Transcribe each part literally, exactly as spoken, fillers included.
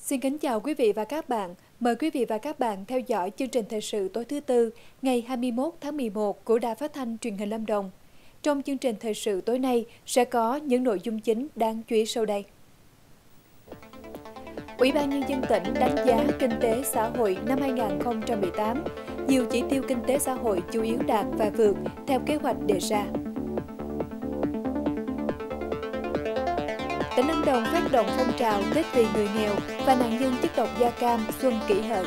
Xin kính chào quý vị và các bạn. Mời quý vị và các bạn theo dõi chương trình thời sự tối thứ Tư, ngày hai mươi mốt tháng mười một của Đài Phát thanh Truyền hình Lâm Đồng. Trong chương trình thời sự tối nay sẽ có những nội dung chính đáng chú ý sau đây. Ủy ban Nhân dân tỉnh đánh giá kinh tế xã hội năm hai nghìn không trăm mười tám, nhiều chỉ tiêu kinh tế xã hội chủ yếu đạt và vượt theo kế hoạch đề ra. Tỉnh Lâm Đồng phát động phong trào Tết vì người nghèo và nạn nhân chất độc da cam xuân kỷ hợi.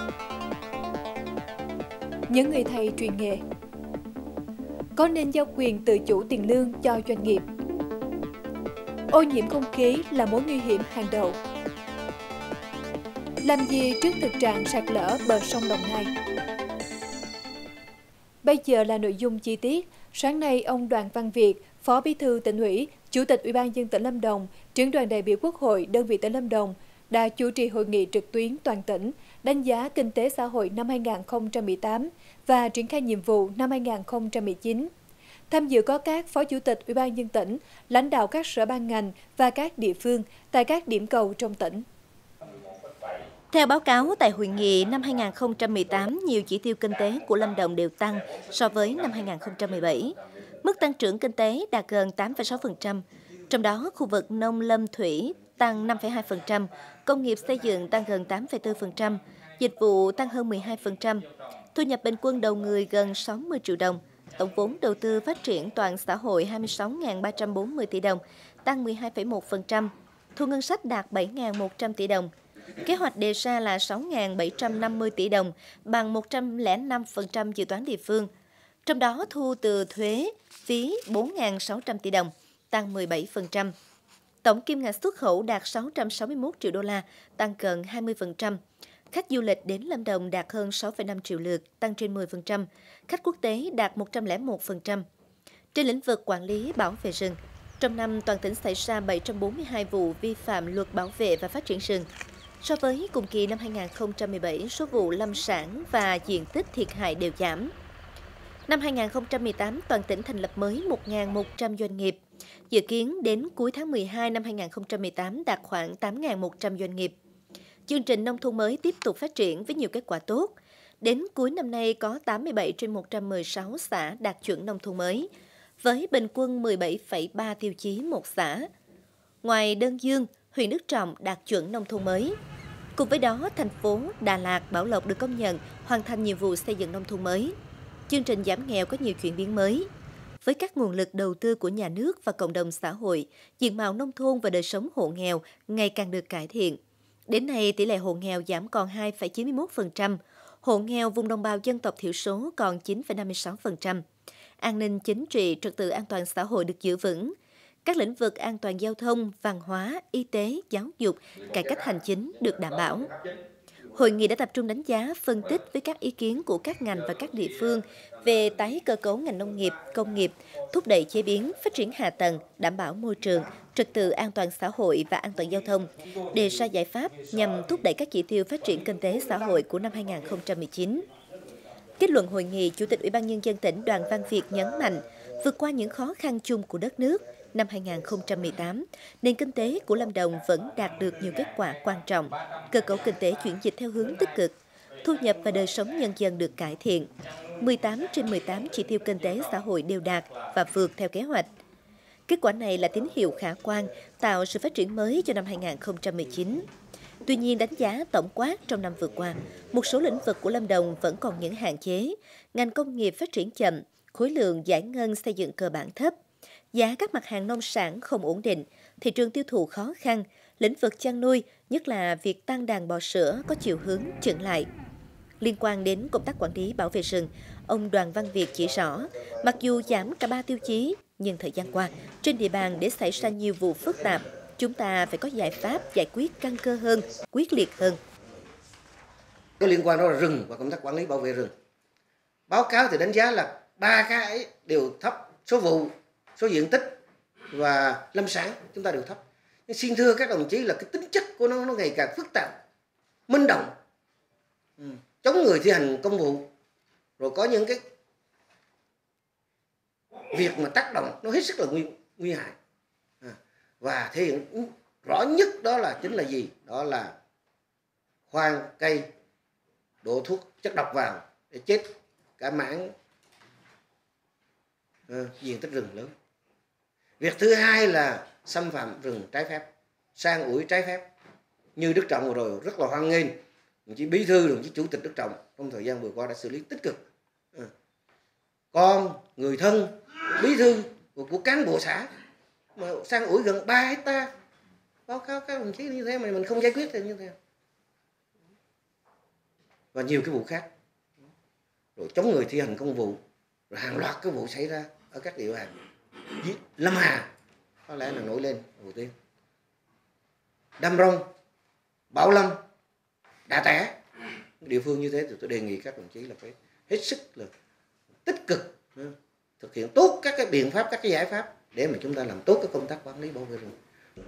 Những người thầy truyền nghề có nên giao quyền tự chủ tiền lương cho doanh nghiệp? Ô nhiễm không khí là mối nguy hiểm hàng đầu. Làm gì trước thực trạng sạt lở bờ sông Đồng Nai? Bây giờ là nội dung chi tiết. Sáng nay, ông Đoàn Văn Việt, Phó Bí thư Tỉnh ủy, Chủ tịch Ủy ban nhân dân tỉnh Lâm Đồng, trưởng đoàn đại biểu Quốc hội đơn vị tỉnh Lâm Đồng đã chủ trì hội nghị trực tuyến toàn tỉnh đánh giá kinh tế xã hội năm hai nghìn không trăm mười tám và triển khai nhiệm vụ năm hai nghìn không trăm mười chín. Tham dự có các Phó Chủ tịch Ủy ban nhân dân tỉnh, lãnh đạo các sở ban ngành và các địa phương tại các điểm cầu trong tỉnh. Theo báo cáo tại hội nghị năm hai nghìn không trăm mười tám, nhiều chỉ tiêu kinh tế của Lâm Đồng đều tăng so với năm hai nghìn không trăm mười bảy. Mức tăng trưởng kinh tế đạt gần tám phẩy sáu phần trăm, trong đó khu vực nông lâm thủy tăng năm phẩy hai phần trăm, công nghiệp xây dựng tăng gần tám phẩy bốn phần trăm, dịch vụ tăng hơn mười hai phần trăm, thu nhập bình quân đầu người gần sáu mươi triệu đồng, tổng vốn đầu tư phát triển toàn xã hội hai mươi sáu nghìn ba trăm bốn mươi tỷ đồng, tăng mười hai phẩy một phần trăm, thu ngân sách đạt bảy nghìn một trăm tỷ đồng. Kế hoạch đề ra là sáu nghìn bảy trăm năm mươi tỷ đồng, bằng một trăm lẻ năm phần trăm dự toán địa phương. Trong đó thu từ thuế, phí bốn nghìn sáu trăm tỷ đồng, tăng mười bảy phần trăm. Tổng kim ngạch xuất khẩu đạt sáu trăm sáu mươi mốt triệu đô la, tăng gần hai mươi phần trăm. Khách du lịch đến Lâm Đồng đạt hơn sáu phẩy năm triệu lượt, tăng trên mười phần trăm. Khách quốc tế đạt một trăm lẻ một phần trăm. Trên lĩnh vực quản lý bảo vệ rừng, trong năm toàn tỉnh xảy ra bảy trăm bốn mươi hai vụ vi phạm luật bảo vệ và phát triển rừng. So với cùng kỳ năm hai nghìn không trăm mười bảy, số vụ lâm sản và diện tích thiệt hại đều giảm. Năm hai nghìn không trăm mười tám, toàn tỉnh thành lập mới một nghìn một trăm doanh nghiệp. Dự kiến đến cuối tháng mười hai năm hai nghìn không trăm mười tám đạt khoảng tám nghìn một trăm doanh nghiệp. Chương trình nông thôn mới tiếp tục phát triển với nhiều kết quả tốt. Đến cuối năm nay có tám mươi bảy trên một trăm mười sáu xã đạt chuẩn nông thôn mới, với bình quân mười bảy phẩy ba tiêu chí một xã. Ngoài Đơn Dương, huyện Đức Trọng đạt chuẩn nông thôn mới. Cùng với đó, thành phố Đà Lạt, Bảo Lộc được công nhận hoàn thành nhiệm vụ xây dựng nông thôn mới. Chương trình giảm nghèo có nhiều chuyển biến mới. Với các nguồn lực đầu tư của nhà nước và cộng đồng xã hội, diện mạo nông thôn và đời sống hộ nghèo ngày càng được cải thiện. Đến nay, tỷ lệ hộ nghèo giảm còn hai phẩy chín mươi mốt phần trăm, hộ nghèo vùng đồng bào dân tộc thiểu số còn chín phẩy năm mươi sáu phần trăm. An ninh chính trị, trật tự an toàn xã hội được giữ vững. Các lĩnh vực an toàn giao thông, văn hóa, y tế, giáo dục, cải cách hành chính được đảm bảo. Hội nghị đã tập trung đánh giá, phân tích với các ý kiến của các ngành và các địa phương về tái cơ cấu ngành nông nghiệp, công nghiệp, thúc đẩy chế biến, phát triển hạ tầng, đảm bảo môi trường, trật tự an toàn xã hội và an toàn giao thông, đề ra giải pháp nhằm thúc đẩy các chỉ tiêu phát triển kinh tế xã hội của năm hai nghìn không trăm mười chín. Kết luận hội nghị, Chủ tịch Ủy ban Nhân dân tỉnh Đoàn Văn Việt nhấn mạnh, vượt qua những khó khăn chung của đất nước, năm hai nghìn không trăm mười tám, nền kinh tế của Lâm Đồng vẫn đạt được nhiều kết quả quan trọng, cơ cấu kinh tế chuyển dịch theo hướng tích cực, thu nhập và đời sống nhân dân được cải thiện. mười tám trên mười tám chỉ tiêu kinh tế xã hội đều đạt và vượt theo kế hoạch. Kết quả này là tín hiệu khả quan, tạo sự phát triển mới cho năm hai nghìn không trăm mười chín. Tuy nhiên, đánh giá tổng quát trong năm vừa qua, một số lĩnh vực của Lâm Đồng vẫn còn những hạn chế, ngành công nghiệp phát triển chậm, khối lượng giải ngân xây dựng cơ bản thấp. Giá các mặt hàng nông sản không ổn định, thị trường tiêu thụ khó khăn, lĩnh vực chăn nuôi, nhất là việc tăng đàn bò sữa có chiều hướng chững lại. Liên quan đến công tác quản lý bảo vệ rừng, ông Đoàn Văn Việt chỉ rõ, mặc dù giảm cả ba tiêu chí, nhưng thời gian qua, trên địa bàn để xảy ra nhiều vụ phức tạp, chúng ta phải có giải pháp giải quyết căn cơ hơn, quyết liệt hơn. Có liên quan đó là rừng và công tác quản lý bảo vệ rừng. Báo cáo thì đánh giá là ba cái đều thấp, số vụ, số diện tích và lâm sản chúng ta đều thấp. Nhưng xin thưa các đồng chí là cái tính chất của nó nó ngày càng phức tạp, manh động, ừ. chống người thi hành công vụ, rồi có những cái việc mà tác động nó hết sức là nguy, nguy hại. À, và thể hiện rõ nhất đó là chính là gì? Đó là khoan cây, đổ thuốc chất độc vào để chết cả mảng uh, diện tích rừng lớn. Việc thứ hai là xâm phạm rừng trái phép, san ủi trái phép. Như Đức Trọng vừa rồi rất là hoan nghênh, đồng chí Bí thư, đồng chí Chủ tịch Đức Trọng trong thời gian vừa qua đã xử lý tích cực. À. Còn người thân, bí thư của, của cán bộ xã mà san ủi gần ba hecta, báo cáo các đồng chí như thế mà mình không giải quyết thì như thế. Và nhiều cái vụ khác, rồi chống người thi hành công vụ, rồi hàng loạt cái vụ xảy ra ở các địa bàn. Lâm Hà có lẽ là nổi lên đầu tiên. Đam Rông, Bảo Lâm, Đạ Tẻ, địa phương như thế thì tôi đề nghị các đồng chí là phải hết sức là tích cực thực hiện tốt các cái biện pháp, các cái giải pháp để mà chúng ta làm tốt cái công tác quản lý bảo vệ rừng.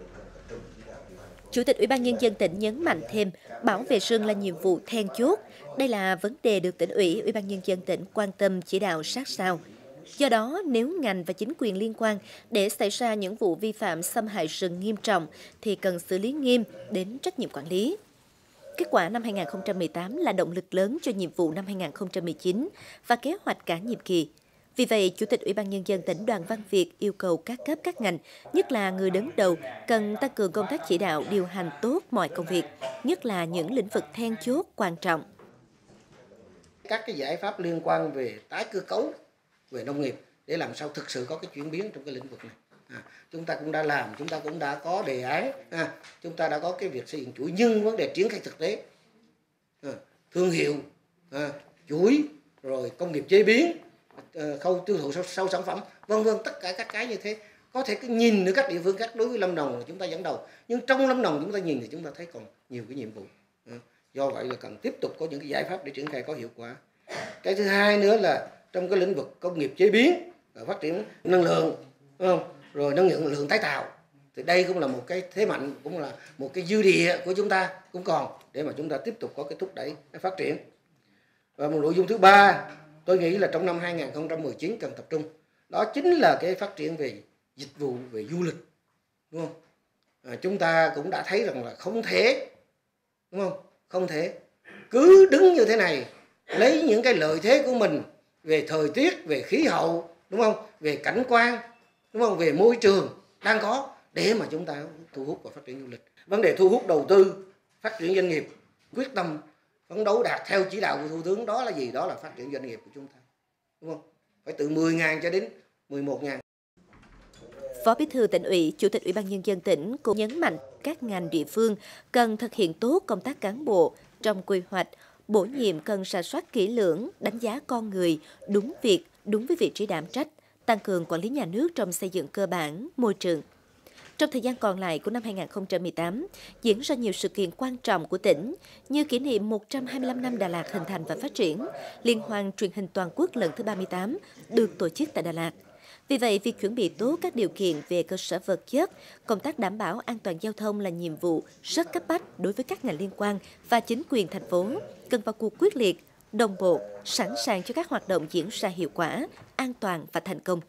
Chủ tịch Ủy ban Nhân dân tỉnh nhấn mạnh thêm, bảo vệ rừng là nhiệm vụ then chốt. Đây là vấn đề được tỉnh ủy, Ủy ban Nhân dân tỉnh quan tâm chỉ đạo sát sao. Do đó, nếu ngành và chính quyền liên quan để xảy ra những vụ vi phạm xâm hại rừng nghiêm trọng thì cần xử lý nghiêm đến trách nhiệm quản lý. Kết quả năm hai nghìn không trăm mười tám là động lực lớn cho nhiệm vụ năm hai nghìn không trăm mười chín và kế hoạch cả nhiệm kỳ. Vì vậy, Chủ tịch Ủy ban Nhân dân tỉnh Đoàn Văn Việt yêu cầu các cấp các ngành, nhất là người đứng đầu, cần tăng cường công tác chỉ đạo điều hành tốt mọi công việc, nhất là những lĩnh vực then chốt quan trọng. Các cái giải pháp liên quan về tái cơ cấu về nông nghiệp để làm sao thực sự có cái chuyển biến trong cái lĩnh vực này. À, chúng ta cũng đã làm, chúng ta cũng đã có đề án, à, chúng ta đã có cái việc xây dựng chuỗi, nhưng vấn đề triển khai thực tế, à, thương hiệu, à, chuỗi, rồi công nghiệp chế biến, à, khâu tiêu thụ sau, sau sản phẩm, vân vân, tất cả các cái như thế. Có thể cái nhìn ở các địa phương khác, đối với Lâm Đồng là chúng ta dẫn đầu, nhưng trong Lâm Đồng chúng ta nhìn thì chúng ta thấy còn nhiều cái nhiệm vụ. À, do vậy là cần tiếp tục có những cái giải pháp để triển khai có hiệu quả. Cái thứ hai nữa là trong cái lĩnh vực công nghiệp chế biến, phát triển năng lượng, đúng không? Rồi năng lượng lượng tái tạo, thì đây cũng là một cái thế mạnh, cũng là một cái dư địa của chúng ta cũng còn để mà chúng ta tiếp tục có cái thúc đẩy cái phát triển. Và một nội dung thứ ba, tôi nghĩ là trong năm hai nghìn không trăm mười chín cần tập trung, đó chính là cái phát triển về dịch vụ, về du lịch, đúng không? À, chúng ta cũng đã thấy rằng là không thể, đúng không? Không thể cứ đứng như thế này, lấy những cái lợi thế của mình về thời tiết, về khí hậu, đúng không? Về cảnh quan, đúng không? Về môi trường đang có để mà chúng ta thu hút và phát triển du lịch. Vấn đề thu hút đầu tư, phát triển doanh nghiệp, quyết tâm phấn đấu đạt theo chỉ đạo của Thủ tướng, đó là gì? Đó là phát triển doanh nghiệp của chúng ta, đúng không? Phải từ mười nghìn cho đến mười một nghìn. Phó Bí thư Tỉnh ủy, Chủ tịch Ủy ban Nhân dân tỉnh cũng nhấn mạnh các ngành địa phương cần thực hiện tốt công tác cán bộ trong quy hoạch, bổ nhiệm cần rà soát kỹ lưỡng, đánh giá con người, đúng việc, đúng với vị trí đảm trách, tăng cường quản lý nhà nước trong xây dựng cơ bản, môi trường. Trong thời gian còn lại của năm hai nghìn không trăm mười tám, diễn ra nhiều sự kiện quan trọng của tỉnh như kỷ niệm một trăm hai mươi lăm năm Đà Lạt hình thành và phát triển, Liên hoan truyền hình toàn quốc lần thứ ba mươi tám được tổ chức tại Đà Lạt. Vì vậy, việc chuẩn bị tốt các điều kiện về cơ sở vật chất, công tác đảm bảo an toàn giao thông là nhiệm vụ rất cấp bách đối với các ngành liên quan và chính quyền thành phố, cần vào cuộc quyết liệt, đồng bộ, sẵn sàng cho các hoạt động diễn ra hiệu quả, an toàn và thành công.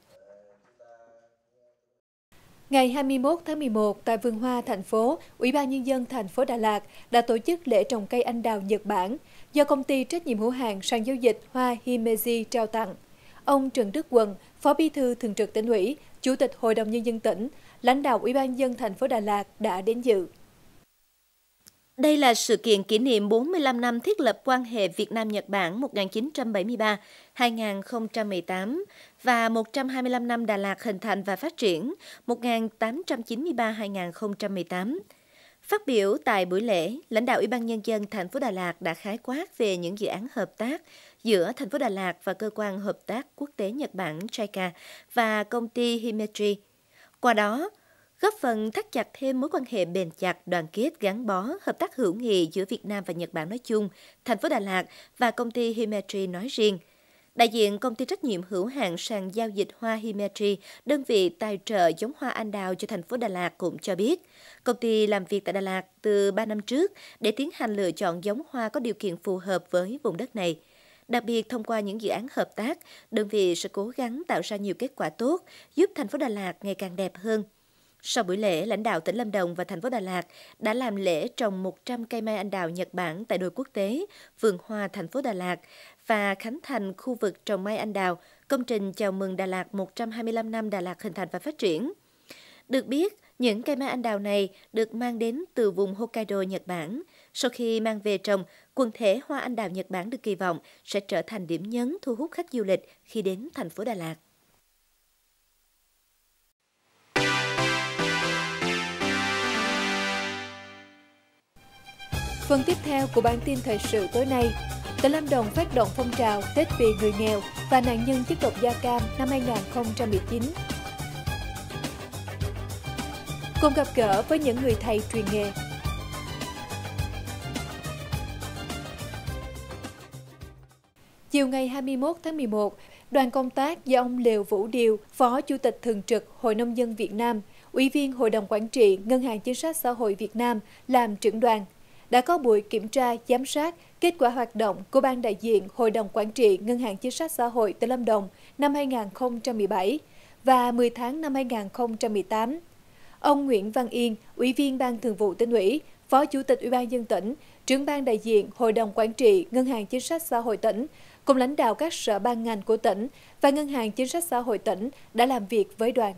Ngày hai mươi mốt tháng mười một, tại vườn hoa thành phố, Ủy ban Nhân dân thành phố Đà Lạt đã tổ chức lễ trồng cây anh đào Nhật Bản do công ty trách nhiệm hữu hạn sàn giao dịch Hoa Himeji trao tặng. Ông Trần Đức Quần, Phó Bí thư Thường trực Tỉnh ủy, Chủ tịch Hội đồng Nhân dân tỉnh, lãnh đạo Ủy ban Nhân dân thành phố Đà Lạt đã đến dự. Đây là sự kiện kỷ niệm bốn mươi lăm năm thiết lập quan hệ Việt Nam-Nhật Bản một nghìn chín trăm bảy mươi ba đến hai nghìn không trăm mười tám và một trăm hai mươi lăm năm Đà Lạt hình thành và phát triển một nghìn tám trăm chín mươi ba đến hai nghìn không trăm mười tám. Phát biểu tại buổi lễ, lãnh đạo Ủy ban Nhân dân thành phố Đà Lạt đã khái quát về những dự án hợp tác giữa thành phố Đà Lạt và Cơ quan Hợp tác Quốc tế Nhật Bản gi a i xê và công ty Himeji. Qua đó, góp phần thắt chặt thêm mối quan hệ bền chặt, đoàn kết, gắn bó, hợp tác hữu nghị giữa Việt Nam và Nhật Bản nói chung, thành phố Đà Lạt và công ty Himeji nói riêng. Đại diện công ty trách nhiệm hữu hạn sàn giao dịch Hoa Himeji, đơn vị tài trợ giống hoa anh đào cho thành phố Đà Lạt cũng cho biết, công ty làm việc tại Đà Lạt từ ba năm trước để tiến hành lựa chọn giống hoa có điều kiện phù hợp với vùng đất này. Đặc biệt, thông qua những dự án hợp tác, đơn vị sẽ cố gắng tạo ra nhiều kết quả tốt, giúp thành phố Đà Lạt ngày càng đẹp hơn. Sau buổi lễ, lãnh đạo tỉnh Lâm Đồng và thành phố Đà Lạt đã làm lễ trồng một trăm cây mai anh đào Nhật Bản tại đồi quốc tế, vườn hoa thành phố Đà Lạt và khánh thành khu vực trồng mai anh đào, công trình chào mừng Đà Lạt một trăm hai mươi lăm năm Đà Lạt hình thành và phát triển. Được biết, những cây mai anh đào này được mang đến từ vùng Hokkaido, Nhật Bản. Sau khi mang về trồng, quần thể hoa anh đào Nhật Bản được kỳ vọng sẽ trở thành điểm nhấn thu hút khách du lịch khi đến thành phố Đà Lạt. Phần tiếp theo của bản tin thời sự tối nay, tỉnh Lâm Đồng phát động phong trào Tết vì người nghèo và nạn nhân chất độc da cam năm hai nghìn không trăm mười chín. Cùng gặp gỡ với những người thầy truyền nghề. Chiều ngày hai mươi mốt tháng mười một, đoàn công tác do ông Lều Vũ Điều, Phó Chủ tịch Thường trực Hội Nông dân Việt Nam, Ủy viên Hội đồng Quản trị Ngân hàng Chính sách Xã hội Việt Nam làm trưởng đoàn, đã có buổi kiểm tra, giám sát kết quả hoạt động của Ban đại diện Hội đồng Quản trị Ngân hàng Chính sách Xã hội tỉnh Lâm Đồng năm hai nghìn không trăm mười bảy và mười tháng năm hai nghìn không trăm mười tám. Ông Nguyễn Văn Yên, Ủy viên Ban Thường vụ Tỉnh ủy, Phó Chủ tịch Ủy ban nhân dân tỉnh, trưởng ban đại diện Hội đồng Quản trị Ngân hàng Chính sách Xã hội tỉnh, cùng lãnh đạo các sở ban ngành của tỉnh và Ngân hàng Chính sách Xã hội tỉnh đã làm việc với đoàn.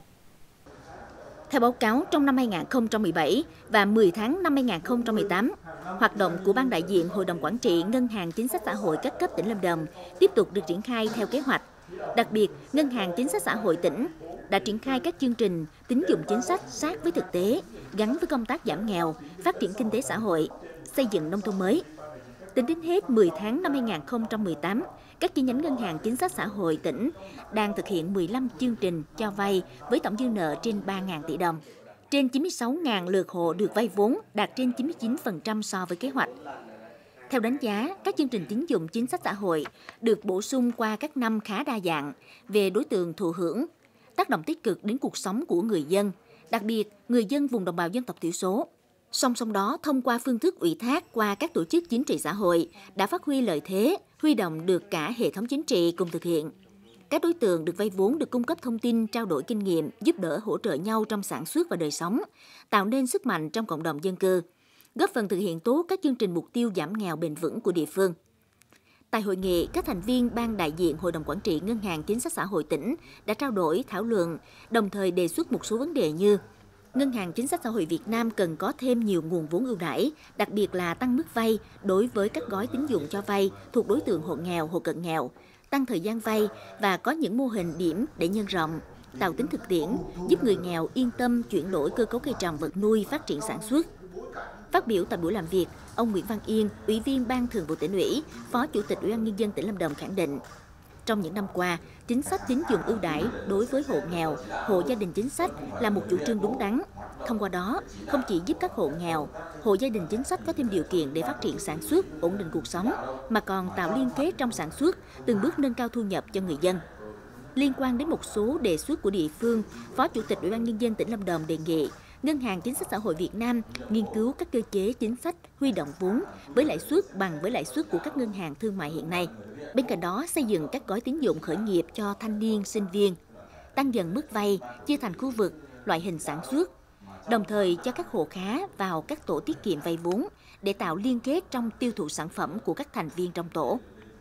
Theo báo cáo, trong năm hai nghìn không trăm mười bảy và mười tháng năm hai nghìn không trăm mười tám, hoạt động của Ban đại diện Hội đồng Quản trị Ngân hàng Chính sách Xã hội các cấp tỉnh Lâm Đồng tiếp tục được triển khai theo kế hoạch. Đặc biệt, Ngân hàng Chính sách Xã hội tỉnh đã triển khai các chương trình tín dụng chính sách sát với thực tế, gắn với công tác giảm nghèo, phát triển kinh tế xã hội, xây dựng nông thôn mới. Tính đến hết mười tháng năm hai nghìn không trăm mười tám, các chi nhánh Ngân hàng Chính sách Xã hội tỉnh đang thực hiện mười lăm chương trình cho vay với tổng dư nợ trên ba nghìn tỷ đồng. Trên chín mươi sáu nghìn lượt hộ được vay vốn, đạt trên chín mươi chín phần trăm so với kế hoạch. Theo đánh giá, các chương trình tín dụng chính sách xã hội được bổ sung qua các năm khá đa dạng về đối tượng thụ hưởng, tác động tích cực đến cuộc sống của người dân, đặc biệt người dân vùng đồng bào dân tộc thiểu số. Song song đó, thông qua phương thức ủy thác qua các tổ chức chính trị xã hội đã phát huy lợi thế, huy động được cả hệ thống chính trị cùng thực hiện. Các đối tượng được vay vốn được cung cấp thông tin, trao đổi kinh nghiệm, giúp đỡ hỗ trợ nhau trong sản xuất và đời sống, tạo nên sức mạnh trong cộng đồng dân cư, góp phần thực hiện tốt các chương trình mục tiêu giảm nghèo bền vững của địa phương. Tại hội nghị, các thành viên Ban đại diện Hội đồng Quản trị Ngân hàng Chính sách Xã hội tỉnh đã trao đổi, thảo luận, đồng thời đề xuất một số vấn đề như: Ngân hàng Chính sách Xã hội Việt Nam cần có thêm nhiều nguồn vốn ưu đãi, đặc biệt là tăng mức vay đối với các gói tín dụng cho vay thuộc đối tượng hộ nghèo, hộ cận nghèo, tăng thời gian vay và có những mô hình điểm để nhân rộng, tạo tính thực tiễn, giúp người nghèo yên tâm chuyển đổi cơ cấu cây trồng vật nuôi, phát triển sản xuất. Phát biểu tại buổi làm việc, ông Nguyễn Văn Yên, Ủy viên Ban Thường vụ Tỉnh ủy, Phó Chủ tịch Ủy ban nhân dân tỉnh Lâm Đồng khẳng định, trong những năm qua, chính sách tín dụng ưu đãi đối với hộ nghèo, hộ gia đình chính sách là một chủ trương đúng đắn. Thông qua đó, không chỉ giúp các hộ nghèo, hộ gia đình chính sách có thêm điều kiện để phát triển sản xuất, ổn định cuộc sống, mà còn tạo liên kết trong sản xuất, từng bước nâng cao thu nhập cho người dân. Liên quan đến một số đề xuất của địa phương, Phó Chủ tịch Ủy ban nhân dân tỉnh Lâm Đồng đề nghị Ngân hàng Chính sách Xã hội Việt Nam nghiên cứu các cơ chế chính sách huy động vốn với lãi suất bằng với lãi suất của các ngân hàng thương mại hiện nay. Bên cạnh đó, xây dựng các gói tín dụng khởi nghiệp cho thanh niên, sinh viên, tăng dần mức vay, chia thành khu vực, loại hình sản xuất, đồng thời cho các hộ khá vào các tổ tiết kiệm vay vốn để tạo liên kết trong tiêu thụ sản phẩm của các thành viên trong tổ.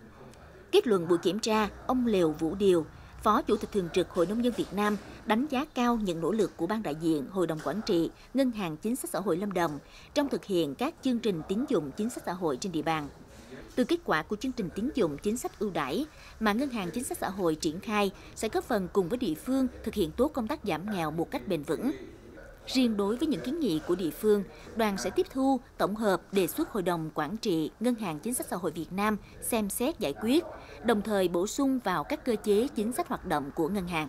Kết luận buổi kiểm tra, ông Lều Vũ Điều, Phó Chủ tịch Thường trực Hội Nông dân Việt Nam đánh giá cao những nỗ lực của Ban đại diện Hội đồng Quản trị Ngân hàng Chính sách Xã hội Lâm Đồng trong thực hiện các chương trình tín dụng chính sách xã hội trên địa bàn. Từ kết quả của chương trình tín dụng chính sách ưu đãi mà Ngân hàng Chính sách Xã hội triển khai sẽ góp phần cùng với địa phương thực hiện tốt công tác giảm nghèo một cách bền vững. Riêng đối với những kiến nghị của địa phương, đoàn sẽ tiếp thu, tổng hợp, đề xuất Hội đồng Quản trị Ngân hàng Chính sách Xã hội Việt Nam xem xét giải quyết, đồng thời bổ sung vào các cơ chế chính sách hoạt động của ngân hàng.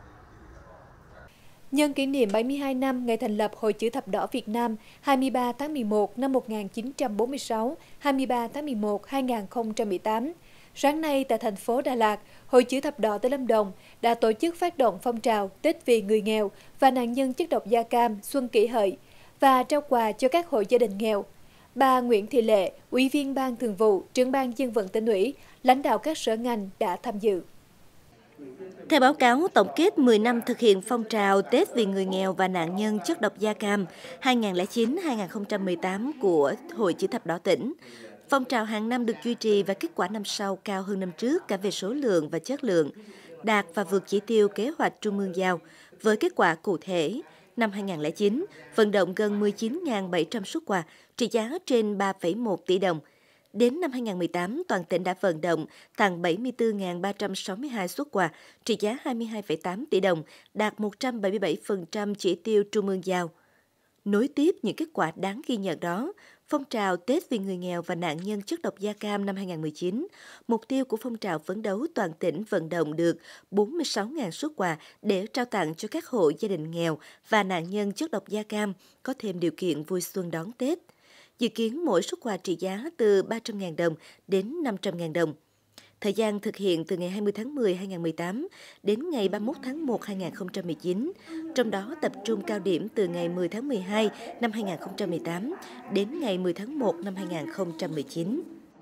Nhân kỷ niệm bảy mươi hai năm ngày thành lập Hội Chữ Thập Đỏ Việt Nam hai mươi ba tháng mười một năm một nghìn chín trăm bốn mươi sáu, hai mươi ba tháng mười một năm hai nghìn không trăm mười tám, sáng nay tại thành phố Đà Lạt, Hội Chữ Thập Đỏ tỉnh Lâm Đồng đã tổ chức phát động phong trào Tết vì người nghèo và nạn nhân chất độc da cam Xuân Kỷ Hợi và trao quà cho các hộ gia đình nghèo. Bà Nguyễn Thị Lệ, Ủy viên Ban Thường vụ, Trưởng ban Dân vận Tỉnh ủy, lãnh đạo các sở ngành đã tham dự. Theo báo cáo tổng kết mười năm thực hiện phong trào Tết vì người nghèo và nạn nhân chất độc da cam hai nghìn không trăm lẻ chín đến hai nghìn không trăm mười tám của Hội Chữ thập đỏ tỉnh, phong trào hàng năm được duy trì và kết quả năm sau cao hơn năm trước cả về số lượng và chất lượng, đạt và vượt chỉ tiêu kế hoạch Trung ương giao. Với kết quả cụ thể, năm hai nghìn không trăm lẻ chín, vận động gần mười chín nghìn bảy trăm suất quà trị giá trên ba phẩy một tỷ đồng. Đến năm hai nghìn không trăm mười tám, toàn tỉnh đã vận động tặng bảy mươi tư nghìn ba trăm sáu mươi hai suất quà trị giá hai mươi hai phẩy tám tỷ đồng, đạt một trăm bảy mươi bảy phần trăm chỉ tiêu Trung ương giao. Nối tiếp những kết quả đáng ghi nhận đó, phong trào Tết vì người nghèo và nạn nhân chất độc da cam năm hai nghìn không trăm mười chín, mục tiêu của phong trào phấn đấu toàn tỉnh vận động được bốn mươi sáu nghìn suất quà để trao tặng cho các hộ gia đình nghèo và nạn nhân chất độc da cam có thêm điều kiện vui xuân đón Tết. Dự kiến mỗi suất quà trị giá từ ba trăm nghìn đồng đến năm trăm nghìn đồng. Thời gian thực hiện từ ngày hai mươi tháng mười năm hai nghìn không trăm mười tám đến ngày ba mươi mốt tháng một năm hai nghìn không trăm mười chín, trong đó tập trung cao điểm từ ngày mười tháng mười hai năm hai nghìn không trăm mười tám đến ngày mười tháng một năm hai nghìn không trăm mười chín.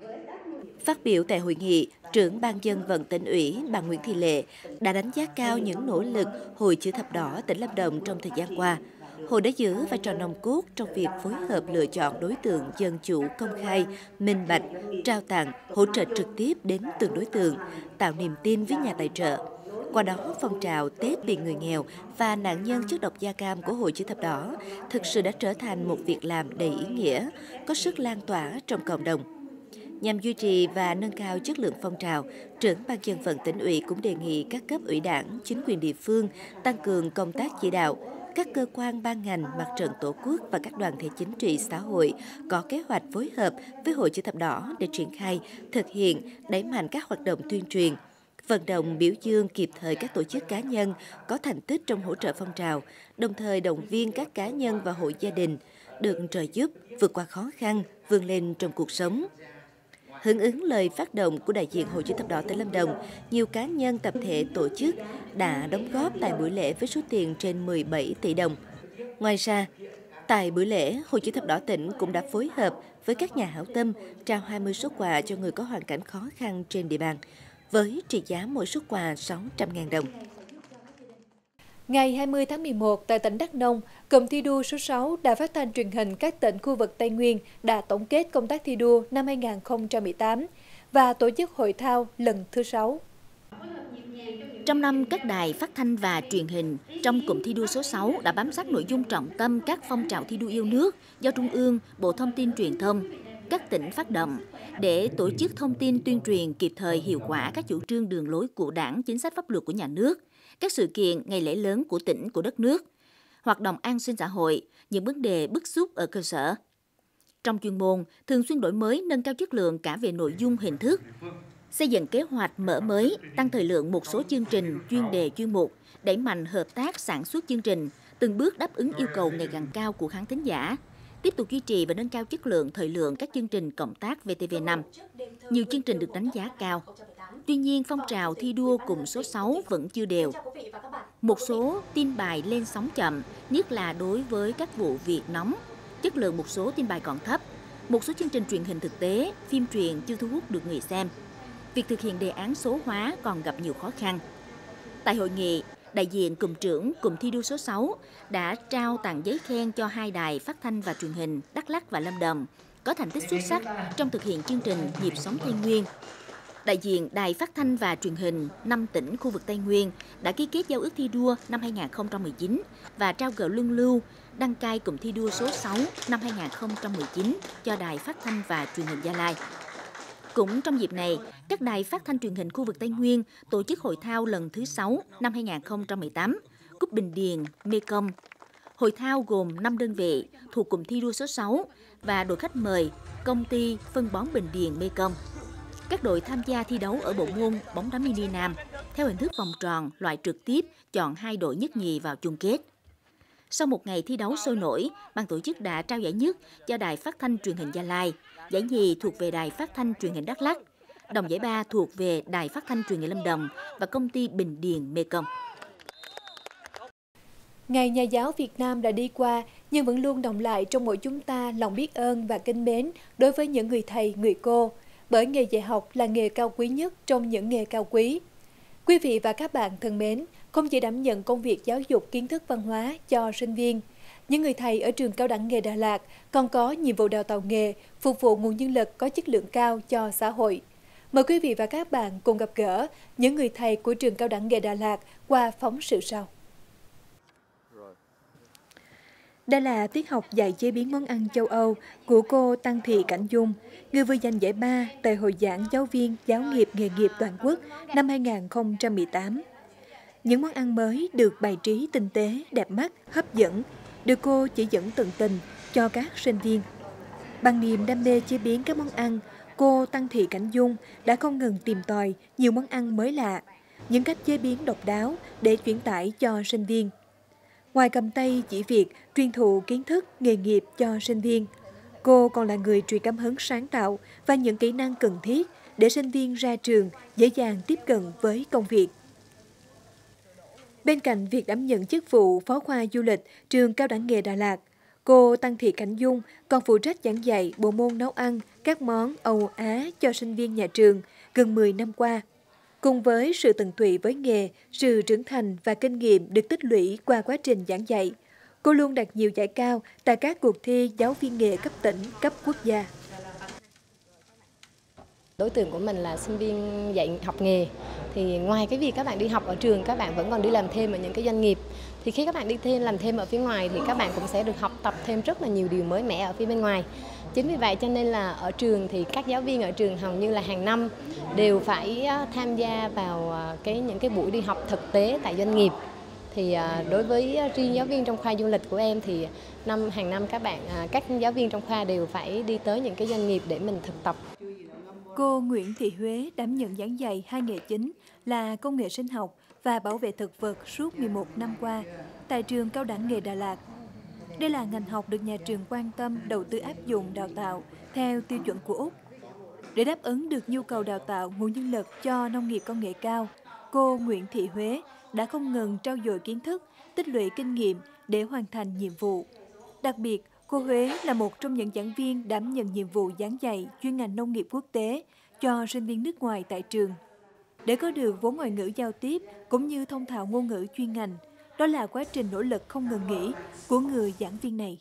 Phát biểu tại hội nghị, trưởng Ban Dân vận Tỉnh ủy, bà Nguyễn Thị Lệ đã đánh giá cao những nỗ lực Hội Chữ thập đỏ tỉnh Lâm Đồng trong thời gian qua. Hội đã giữ vai trò nòng cốt trong việc phối hợp lựa chọn đối tượng dân chủ, công khai, minh bạch, trao tặng, hỗ trợ trực tiếp đến từng đối tượng, tạo niềm tin với nhà tài trợ. Qua đó, phong trào Tết vì người nghèo và nạn nhân chất độc da cam của Hội Chữ thập đỏ thực sự đã trở thành một việc làm đầy ý nghĩa, có sức lan tỏa trong cộng đồng. Nhằm duy trì và nâng cao chất lượng phong trào, trưởng Ban Dân vận Tỉnh ủy cũng đề nghị các cấp ủy Đảng, chính quyền địa phương tăng cường công tác chỉ đạo, các cơ quan ban ngành, mặt trận tổ quốc và các đoàn thể chính trị xã hội có kế hoạch phối hợp với Hội Chữ thập đỏ để triển khai, thực hiện, đẩy mạnh các hoạt động tuyên truyền, vận động biểu dương kịp thời các tổ chức cá nhân có thành tích trong hỗ trợ phong trào, đồng thời động viên các cá nhân và hộ gia đình được trợ giúp vượt qua khó khăn, vươn lên trong cuộc sống. Hưởng ứng lời phát động của đại diện Hội Chữ thập đỏ tỉnh Lâm Đồng, nhiều cá nhân, tập thể, tổ chức đã đóng góp tại buổi lễ với số tiền trên mười bảy tỷ đồng. Ngoài ra, tại buổi lễ, Hội Chữ thập đỏ tỉnh cũng đã phối hợp với các nhà hảo tâm trao hai mươi suất quà cho người có hoàn cảnh khó khăn trên địa bàn, với trị giá mỗi suất quà sáu trăm nghìn đồng. Ngày hai mươi tháng mười một, tại tỉnh Đắk Nông, cụm thi đua số sáu Đài Phát thanh Truyền hình các tỉnh khu vực Tây Nguyên đã tổng kết công tác thi đua năm hai nghìn không trăm mười tám và tổ chức hội thao lần thứ sáu. Trong năm, các đài phát thanh và truyền hình trong cụm thi đua số sáu đã bám sát nội dung trọng tâm các phong trào thi đua yêu nước do Trung ương, Bộ Thông tin Truyền thông, các tỉnh phát động để tổ chức thông tin tuyên truyền kịp thời hiệu quả các chủ trương đường lối của Đảng, chính sách pháp luật của nhà nước, các sự kiện, ngày lễ lớn của tỉnh, của đất nước, hoạt động an sinh xã hội, những vấn đề bức xúc ở cơ sở. Trong chuyên môn, thường xuyên đổi mới, nâng cao chất lượng cả về nội dung, hình thức, xây dựng kế hoạch mở mới, tăng thời lượng một số chương trình, chuyên đề, chuyên mục, đẩy mạnh hợp tác sản xuất chương trình, từng bước đáp ứng yêu cầu ngày càng cao của khán thính giả, tiếp tục duy trì và nâng cao chất lượng, thời lượng các chương trình cộng tác vê tê vê năm. Nhiều chương trình được đánh giá cao. Tuy nhiên, phong trào thi đua cụm số sáu vẫn chưa đều. Một số tin bài lên sóng chậm, nhất là đối với các vụ việc nóng. Chất lượng một số tin bài còn thấp. Một số chương trình truyền hình thực tế, phim truyền chưa thu hút được người xem. Việc thực hiện đề án số hóa còn gặp nhiều khó khăn. Tại hội nghị, đại diện cụm trưởng cụm thi đua số sáu đã trao tặng giấy khen cho hai đài phát thanh và truyền hình Đắk Lắk và Lâm Đồng có thành tích xuất sắc trong thực hiện chương trình Nhịp sống Tây Nguyên. Đại diện Đài Phát thanh và Truyền hình năm tỉnh khu vực Tây Nguyên đã ký kết giao ước thi đua năm hai nghìn không trăm mười chín và trao cờ luân lưu đăng cai cụm thi đua số sáu năm hai nghìn không trăm mười chín cho Đài Phát thanh và Truyền hình Gia Lai. Cũng trong dịp này, các đài phát thanh truyền hình khu vực Tây Nguyên tổ chức hội thao lần thứ sáu năm hai nghìn không trăm mười tám, Cúp Bình Điền, Mekong. Hội thao gồm năm đơn vị thuộc cụm thi đua số sáu và đội khách mời Công ty Phân bón Bình Điền Mekong. Các đội tham gia thi đấu ở bộ môn bóng đá mini nam theo hình thức vòng tròn, loại trực tiếp, chọn hai đội nhất nhì vào chung kết. Sau một ngày thi đấu sôi nổi, ban tổ chức đã trao giải nhất cho Đài Phát thanh Truyền hình Gia Lai, giải nhì thuộc về Đài Phát thanh Truyền hình Đắk Lắk, đồng giải ba thuộc về Đài Phát thanh Truyền hình Lâm Đồng và Công ty Bình Điền Mekong. Ngày Nhà giáo Việt Nam đã đi qua, nhưng vẫn luôn đọng lại trong mỗi chúng ta lòng biết ơn và kính mến đối với những người thầy, người cô, bởi nghề dạy học là nghề cao quý nhất trong những nghề cao quý. Quý vị và các bạn thân mến, không chỉ đảm nhận công việc giáo dục kiến thức văn hóa cho sinh viên, những người thầy ở trường Cao đẳng nghề Đà Lạt còn có nhiệm vụ đào tạo nghề, phục vụ nguồn nhân lực có chất lượng cao cho xã hội. Mời quý vị và các bạn cùng gặp gỡ những người thầy của trường Cao đẳng nghề Đà Lạt qua phóng sự sau. Đây là tiết học dạy chế biến món ăn châu Âu của cô Tăng Thị Cảnh Dung, người vừa giành giải ba tại Hội giảng giáo viên giáo nghiệp nghề nghiệp toàn quốc năm hai nghìn không trăm mười tám. Những món ăn mới được bày trí tinh tế, đẹp mắt, hấp dẫn, được cô chỉ dẫn tận tình cho các sinh viên. Bằng niềm đam mê chế biến các món ăn, cô Tăng Thị Cảnh Dung đã không ngừng tìm tòi nhiều món ăn mới lạ, những cách chế biến độc đáo để truyền tải cho sinh viên. Ngoài cầm tay chỉ việc truyền thụ kiến thức nghề nghiệp cho sinh viên, cô còn là người truyền cảm hứng sáng tạo và những kỹ năng cần thiết để sinh viên ra trường dễ dàng tiếp cận với công việc. Bên cạnh việc đảm nhận chức vụ phó khoa du lịch trường Cao đẳng nghề Đà Lạt, cô Tăng Thị Cảnh Dung còn phụ trách giảng dạy bộ môn nấu ăn các món Âu Á cho sinh viên nhà trường gần mười năm qua. Cùng với sự tận tụy với nghề, sự trưởng thành và kinh nghiệm được tích lũy qua quá trình giảng dạy, cô luôn đạt nhiều giải cao tại các cuộc thi giáo viên nghề cấp tỉnh, cấp quốc gia. Đối tượng của mình là sinh viên dạy học nghề. Thì ngoài cái việc các bạn đi học ở trường, các bạn vẫn còn đi làm thêm ở những cái doanh nghiệp. Thì khi các bạn đi thêm làm thêm ở phía ngoài thì các bạn cũng sẽ được học tập thêm rất là nhiều điều mới mẻ ở phía bên ngoài. Chính vì vậy cho nên là ở trường thì các giáo viên ở trường hầu như là hàng năm đều phải tham gia vào cái những cái buổi đi học thực tế tại doanh nghiệp. Thì đối với riêng giáo viên trong khoa du lịch của em thì năm hàng năm các bạn các giáo viên trong khoa đều phải đi tới những cái doanh nghiệp để mình thực tập. Cô Nguyễn Thị Huế đảm nhận giảng dạy hai nghề chính là công nghệ sinh học và bảo vệ thực vật suốt mười một năm qua tại trường Cao đẳng nghề Đà Lạt. Đây là ngành học được nhà trường quan tâm đầu tư áp dụng đào tạo theo tiêu chuẩn của Úc. Để đáp ứng được nhu cầu đào tạo nguồn nhân lực cho nông nghiệp công nghệ cao, cô Nguyễn Thị Huế đã không ngừng trau dồi kiến thức, tích lũy kinh nghiệm để hoàn thành nhiệm vụ. Đặc biệt, cô Huế là một trong những giảng viên đảm nhận nhiệm vụ giảng dạy chuyên ngành nông nghiệp quốc tế cho sinh viên nước ngoài tại trường. Để có được vốn ngoại ngữ giao tiếp cũng như thông thạo ngôn ngữ chuyên ngành, đó là quá trình nỗ lực không ngừng nghỉ của người giảng viên này.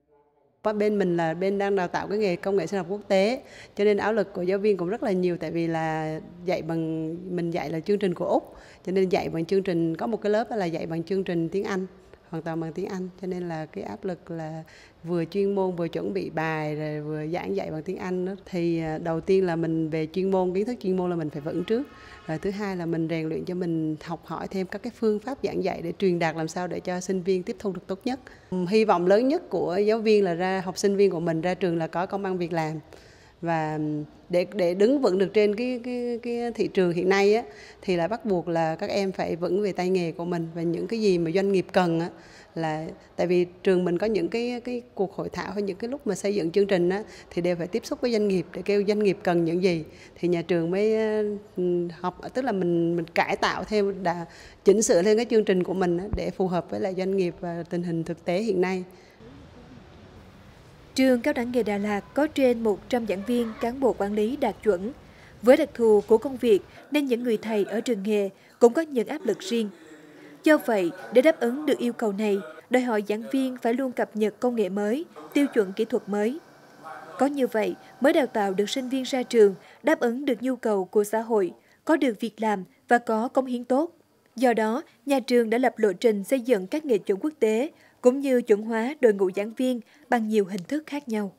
Bên mình là bên đang đào tạo cái nghề công nghệ sinh học quốc tế, cho nên áp lực của giáo viên cũng rất là nhiều, tại vì là dạy bằng mình dạy là chương trình của Úc, cho nên dạy bằng chương trình có một cái lớp là dạy bằng chương trình tiếng Anh, hoàn toàn bằng tiếng Anh, cho nên là cái áp lực là vừa chuyên môn vừa chuẩn bị bài rồi vừa giảng dạy bằng tiếng Anh đó. Thì đầu tiên là mình về chuyên môn, kiến thức chuyên môn là mình phải vững trước. Rồi thứ hai là mình rèn luyện cho mình học hỏi thêm các cái phương pháp giảng dạy để truyền đạt làm sao để cho sinh viên tiếp thu được tốt nhất. Hy vọng lớn nhất của giáo viên là ra học sinh viên của mình ra trường là có công ăn việc làm. Và để để đứng vững được trên cái cái cái thị trường hiện nay á, thì là bắt buộc là các em phải vững về tay nghề của mình, và những cái gì mà doanh nghiệp cần á, là tại vì trường mình có những cái cái cuộc hội thảo hay những cái lúc mà xây dựng chương trình á, thì đều phải tiếp xúc với doanh nghiệp để kêu doanh nghiệp cần những gì thì nhà trường mới học, tức là mình mình cải tạo thêm, đã chỉnh sửa lên cái chương trình của mình á, để phù hợp với lại doanh nghiệp và tình hình thực tế hiện nay. Trường Cao đẳng nghề Đà Lạt có trên một trăm giảng viên cán bộ quản lý đạt chuẩn. Với đặc thù của công việc nên những người thầy ở trường nghề cũng có những áp lực riêng. Do vậy, để đáp ứng được yêu cầu này, đòi hỏi giảng viên phải luôn cập nhật công nghệ mới, tiêu chuẩn kỹ thuật mới. Có như vậy mới đào tạo được sinh viên ra trường, đáp ứng được nhu cầu của xã hội, có được việc làm và có cống hiến tốt. Do đó, nhà trường đã lập lộ trình xây dựng các nghề chuẩn quốc tế, cũng như chuẩn hóa đội ngũ giảng viên bằng nhiều hình thức khác nhau.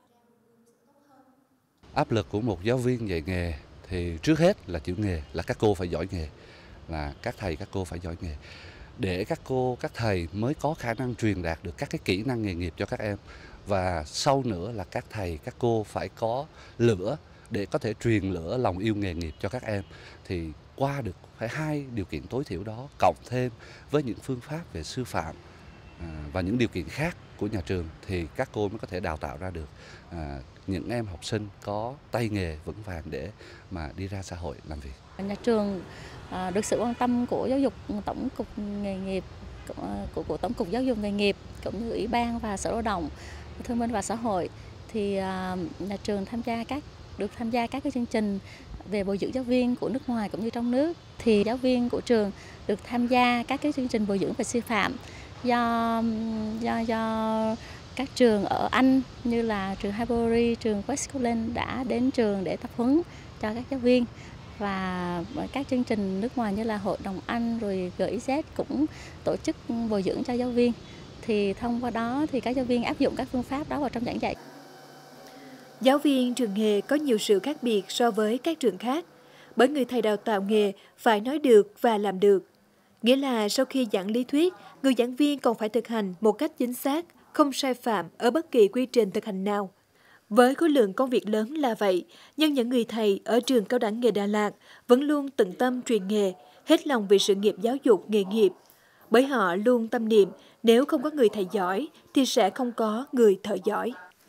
Áp lực của một giáo viên dạy nghề thì trước hết là chữ nghề, là các cô phải giỏi nghề, là các thầy các cô phải giỏi nghề. Để các cô, các thầy mới có khả năng truyền đạt được các cái kỹ năng nghề nghiệp cho các em. Và sau nữa là các thầy, các cô phải có lửa để có thể truyền lửa lòng yêu nghề nghiệp cho các em. Thì qua được phải hai điều kiện tối thiểu đó, cộng thêm với những phương pháp về sư phạm và những điều kiện khác của nhà trường, thì các cô mới có thể đào tạo ra được à, những em học sinh có tay nghề vững vàng để mà đi ra xã hội làm việc. Nhà trường à, được sự quan tâm của giáo dục tổng cục nghề nghiệp, của, của tổng cục giáo dục nghề nghiệp cũng như ủy ban và sở lao động, thương binh và xã hội, thì à, nhà trường tham gia các được tham gia các cái chương trình về bồi dưỡng giáo viên của nước ngoài cũng như trong nước, thì giáo viên của trường được tham gia các cái chương trình bồi dưỡng về sư phạm do do do các trường ở Anh như là trường Highbury, trường West Scotland đã đến trường để tập huấn cho các giáo viên, và các chương trình nước ngoài như là Hội đồng Anh rồi giê i dét cũng tổ chức bồi dưỡng cho giáo viên. Thì thông qua đó thì các giáo viên áp dụng các phương pháp đó vào trong giảng dạy. Giáo viên trường nghề có nhiều sự khác biệt so với các trường khác, bởi người thầy đào tạo nghề phải nói được và làm được. Nghĩa là sau khi giảng lý thuyết, người giảng viên còn phải thực hành một cách chính xác, không sai phạm ở bất kỳ quy trình thực hành nào. Với khối lượng công việc lớn là vậy, nhưng những người thầy ở trường Cao đẳng nghề Đà Lạt vẫn luôn tận tâm truyền nghề, hết lòng vì sự nghiệp giáo dục nghề nghiệp. Bởi họ luôn tâm niệm nếu không có người thầy giỏi thì sẽ không có người thợ giỏi.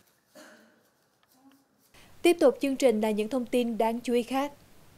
Tiếp tục chương trình là những thông tin đáng chú ý khác.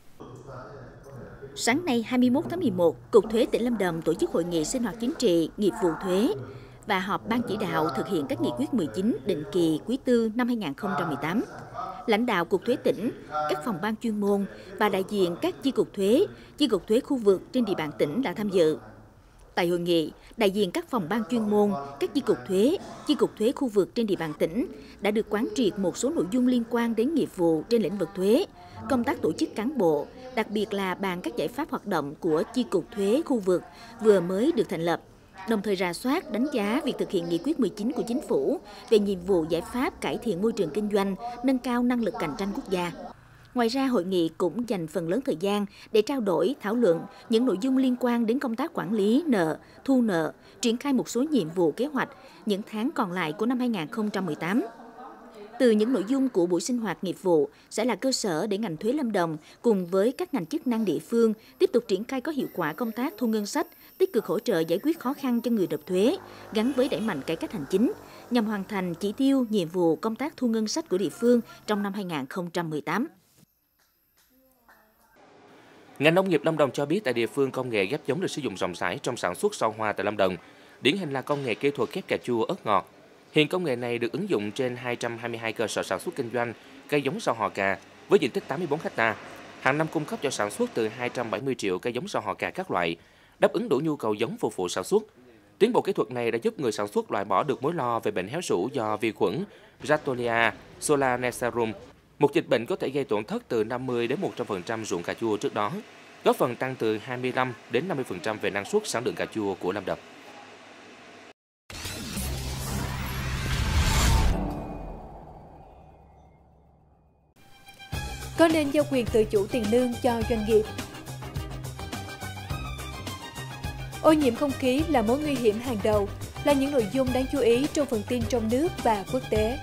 Sáng nay hai mươi mốt tháng mười một, Cục Thuế tỉnh Lâm Đồng tổ chức hội nghị sinh hoạt chính trị, nghiệp vụ thuế và họp ban chỉ đạo thực hiện các nghị quyết mười chín định kỳ quý tư năm hai nghìn không trăm mười tám. Lãnh đạo Cục Thuế tỉnh, các phòng ban chuyên môn và đại diện các chi cục thuế, chi cục thuế khu vực trên địa bàn tỉnh đã tham dự. Tại hội nghị, đại diện các phòng ban chuyên môn, các chi cục thuế, chi cục thuế khu vực trên địa bàn tỉnh đã được quán triệt một số nội dung liên quan đến nghiệp vụ trên lĩnh vực thuế, công tác tổ chức cán bộ, đặc biệt là bàn các giải pháp hoạt động của chi cục thuế khu vực vừa mới được thành lập, đồng thời rà soát, đánh giá việc thực hiện nghị quyết mười chín của Chính phủ về nhiệm vụ giải pháp cải thiện môi trường kinh doanh, nâng cao năng lực cạnh tranh quốc gia. Ngoài ra, hội nghị cũng dành phần lớn thời gian để trao đổi, thảo luận những nội dung liên quan đến công tác quản lý nợ, thu nợ, triển khai một số nhiệm vụ kế hoạch những tháng còn lại của năm hai nghìn không trăm mười tám. Từ những nội dung của buổi sinh hoạt nghiệp vụ sẽ là cơ sở để ngành thuế Lâm Đồng cùng với các ngành chức năng địa phương tiếp tục triển khai có hiệu quả công tác thu ngân sách, tích cực hỗ trợ giải quyết khó khăn cho người nộp thuế, gắn với đẩy mạnh cải cách hành chính, nhằm hoàn thành chỉ tiêu, nhiệm vụ công tác thu ngân sách của địa phương trong năm hai nghìn không trăm mười tám. Ngành nông nghiệp Lâm Đồng cho biết tại địa phương công nghệ ghép giống được sử dụng rộng rãi trong sản xuất rau hoa tại Lâm Đồng. Điển hình là công nghệ kỹ thuật ghép cà chua ớt ngọt. Hiện công nghệ này được ứng dụng trên hai trăm hai mươi hai cơ sở sản xuất kinh doanh cây giống rau họ cà với diện tích tám mươi bốn héc ta. Hàng năm cung cấp cho sản xuất từ hai trăm bảy mươi triệu cây giống rau họ cà các loại, đáp ứng đủ nhu cầu giống phục vụ sản xuất. Tiến bộ kỹ thuật này đã giúp người sản xuất loại bỏ được mối lo về bệnh héo rũ do vi khuẩn Ratonia solanacearum, một dịch bệnh có thể gây tổn thất từ năm mươi đến một trăm phần trăm ruộng cà chua trước đó, góp phần tăng từ hai mươi lăm đến năm mươi phần trăm về năng suất sản lượng cà chua của Lâm Đồng. Có nên giao quyền tự chủ tiền lương cho doanh nghiệp? Ô nhiễm không khí là mối nguy hiểm hàng đầu, là những nội dung đáng chú ý trong phần tin trong nước và quốc tế.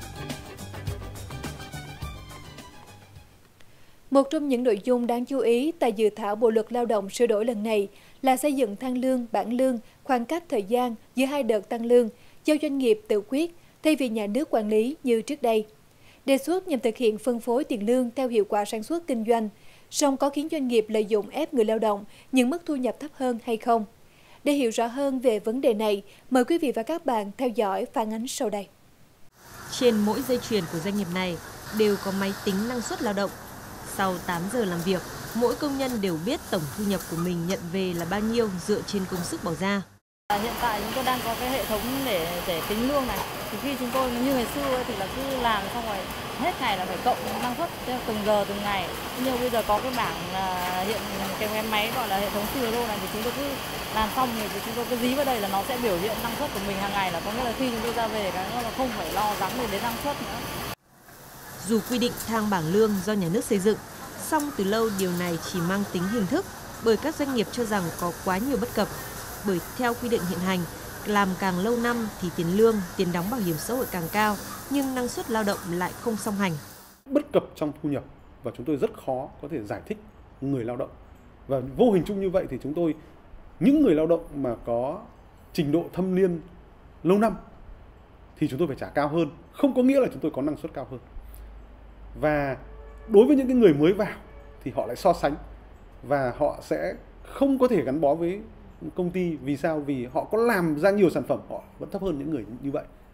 Một trong những nội dung đáng chú ý tại dự thảo Bộ luật Lao động sửa đổi lần này là xây dựng thang lương, bảng lương, khoảng cách thời gian giữa hai đợt tăng lương, do doanh nghiệp tự quyết thay vì nhà nước quản lý như trước đây. Đề xuất nhằm thực hiện phân phối tiền lương theo hiệu quả sản xuất kinh doanh, song có khiến doanh nghiệp lợi dụng ép người lao động nhưng mức thu nhập thấp hơn hay không? Để hiểu rõ hơn về vấn đề này, mời quý vị và các bạn theo dõi phản ánh sau đây. Trên mỗi dây chuyền của doanh nghiệp này đều có máy tính năng suất lao động. Sau tám giờ làm việc, mỗi công nhân đều biết tổng thu nhập của mình nhận về là bao nhiêu dựa trên công sức bỏ ra. Hiện tại chúng tôi đang có cái hệ thống để để tính lương này. Thì khi chúng tôi như ngày xưa thì là cứ làm xong rồi hết ngày là phải cộng năng suất theo từng giờ từng ngày. Nhưng bây giờ có cái bảng uh, hiện cái, cái máy gọi là hệ thống xê rờ ô này thì chúng tôi cứ làm xong thì chúng tôi cứ dí vào đây là nó sẽ biểu hiện năng suất của mình hàng ngày, là có nghĩa là khi chúng tôi ra về cái là không phải lo lắng về đến năng suất nữa. Dù quy định thang bảng lương do nhà nước xây dựng, song từ lâu điều này chỉ mang tính hình thức bởi các doanh nghiệp cho rằng có quá nhiều bất cập. Bởi theo quy định hiện hành, làm càng lâu năm thì tiền lương, tiền đóng bảo hiểm xã hội càng cao, nhưng năng suất lao động lại không song hành. Bất cập trong thu nhập và chúng tôi rất khó có thể giải thích người lao động. Và vô hình chung như vậy thì chúng tôi, những người lao động mà có trình độ thâm niên lâu năm thì chúng tôi phải trả cao hơn, không có nghĩa là chúng tôi có năng suất cao hơn. Và đối với những cái người mới vào thì họ lại so sánh và họ sẽ không có thể gắn bó với công ty. Vì sao? Vì họ có làm ra nhiều sản phẩm, họ vẫn thấp hơn những người như vậy.